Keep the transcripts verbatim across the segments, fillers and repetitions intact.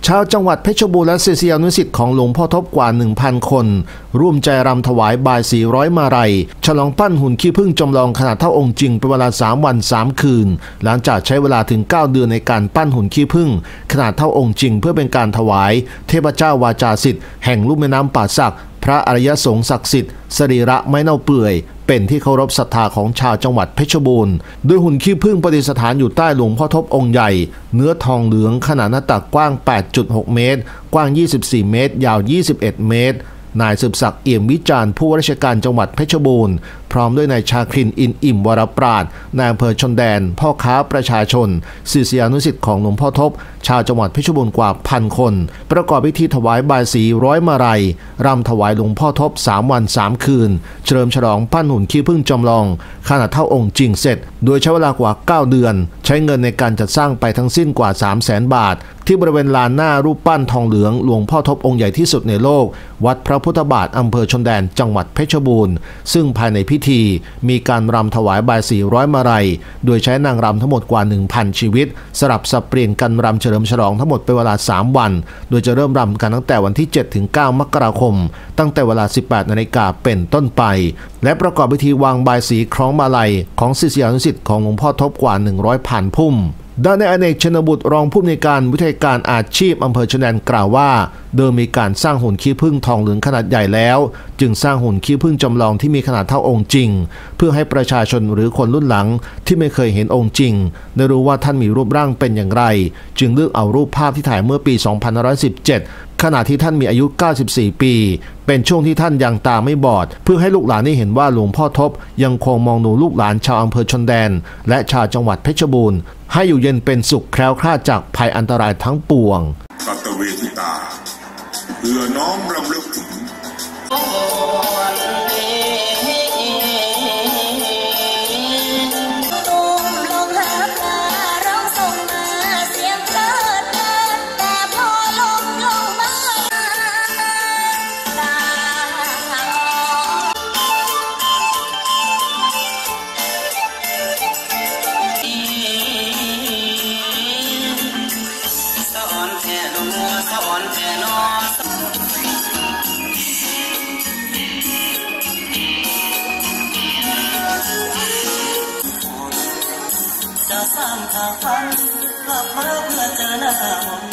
ชาวจังหวัดเพชรบูรณ์และศิษยานุศิษย์ของหลวงพ่อทบกว่า หนึ่งพัน คนร่วมใจรำถวายบายสี่ร้อยมาลัยฉลองปั้นหุ่นขี้ผึ้งจำลองขนาดเท่าองค์จริงเป็นเวลาสามวันสามคืนหลังจากใช้เวลาถึงเก้าเดือนในการปั้นหุ่นขี้ผึ้งขนาดเท่าองค์จริงเพื่อเป็นการถวายเทพเจ้าวาจาสิทธิ์แห่งลุ่มแม่น้ำป่าสักพระอริยสงฆ์ศักดิ์สิทธิ์สรีระไม่เน่าเปื่อยเป็นที่เคารพศรัทธาของชาวจังหวัดเพชรบูรณ์โดยหุ่นขี้ผึ้งประดิษฐานอยู่ใต้หลวงพ่อทบองค์ใหญ่เนื้อทองเหลืองขนาดหน้าตักกว้าง แปดจุดหก เมตรกว้าง ยี่สิบสี่ เมตรยาว ยี่สิบเอ็ด เมตรนายสืบศักดิ์เอี่ยมวิจารณ์ผู้ว่าราชการจังหวัดเพชรบูรณ์พร้อมด้วยนายชาครินอินอิ่มวรปราชนายอำเภอชนแดนพ่อค้าประชาชนศิษยานุศิษย์ของหลวงพ่อทบชาวจังหวัดเพชรบูรณ์กว่าพันคนประกอบพิธีถวายบายสีร้อยมาลัยรำถวายหลวงพ่อทบสามวันสามคืนเฉลิมฉลองปั้นหุ่นขี้ผึ้งจำลองขนาดเท่าองค์จริงเสร็จโดยใช้เวลากว่าเก้าเดือนใช้เงินในการจัดสร้างไปทั้งสิ้นกว่า สามแสน บาทที่บริเวณลานหน้ารูปปั้นทองเหลืองหลวงพ่อทบองค์ใหญ่ที่สุดในโลกวัดพระพุทธบาทอำเภอชนแดนจังหวัดเพชรบูรณ์ซึ่งภายในพิธีมีการรำถวายบายสี่ร้อยมาลัยโดยใช้นางรำทั้งหมดกว่า หนึ่งพัน ชีวิตสลับสับเปลี่ยนกันรำเฉลิมฉลองทั้งหมดเป็นเวลาสามวันโดยจะเริ่มรำกันตั้งแต่วันที่ เจ็ดถึงเก้า มกราคมตั้งแต่เวลา สิบแปด นาฬิกาเป็นต้นไปและประกอบพิธีวางบายสีคล้องมาลัยของศิษยานุศิษย์ของหลวงพ่อทบกว่า หนึ่งร้อย ผ่านพุ่มด้านนายอเนกชนบุตรรองผู้อำนวยการวิทยาการอาชีพอำเภอชนแดนกล่าวว่าเดิมมีการสร้างหุ่นขี้ผึ้งทองเหลืองขนาดใหญ่แล้วจึงสร้างหุ่นขี้ผึ้งจำลองที่มีขนาดเท่าองค์จริงเพื่อให้ประชาชนหรือคนรุ่นหลังที่ไม่เคยเห็นองค์จริงได้รู้ว่าท่านมีรูปร่างเป็นอย่างไรจึงเลือกเอารูปภาพที่ถ่ายเมื่อปี สองพันห้าร้อยสิบเจ็ดขณะที่ท่านมีอายุ เก้าสิบสี่ ปีเป็นช่วงที่ท่านยังตาไม่บอดเพื่อให้ลูกหลานได้เห็นว่าหลวงพ่อทบยังคงมองดูลูกหลานชาวอำเภอชนแดนและชาวจังหวัดเพชรบูรณ์ให้อยู่เย็นเป็นสุขแคล้วคลาดจากภัยอันตรายทั้งปวงกัตเวทิตาเพื่อน้อมรำลึกถึงจะสร้างทางฝันกลับมาเพื่อเจอหน้ามอง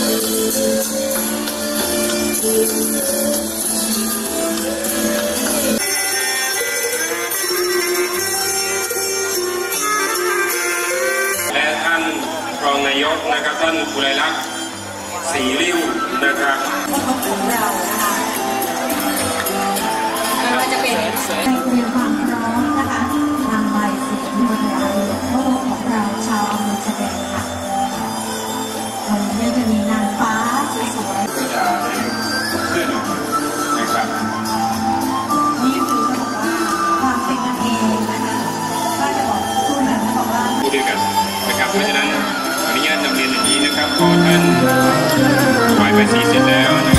และท่านรองนายกนะครับท่านกุไลลักษณ์ศรีริ้วนะครับของเรานะคะไม่ว่าจะเป็นในเตรียมความพร้อมนะคะทางใบสีบนลายโลกของเราชาวอำเภอชะแดนค่ะวันนี้จะมีนางฟ้าสวยๆก็จะเพื่อนนะครับนี่คือจะบอกว่าความเป็นกันเองนะคะก็จะบอกพูดแบบบอกว่าพูดด้วยกันนะครับเพราะฉะนั้นอนุญาตนำเรียนอย่างนี้นะครับพอท่านถวายใบสีเสร็จแล้ว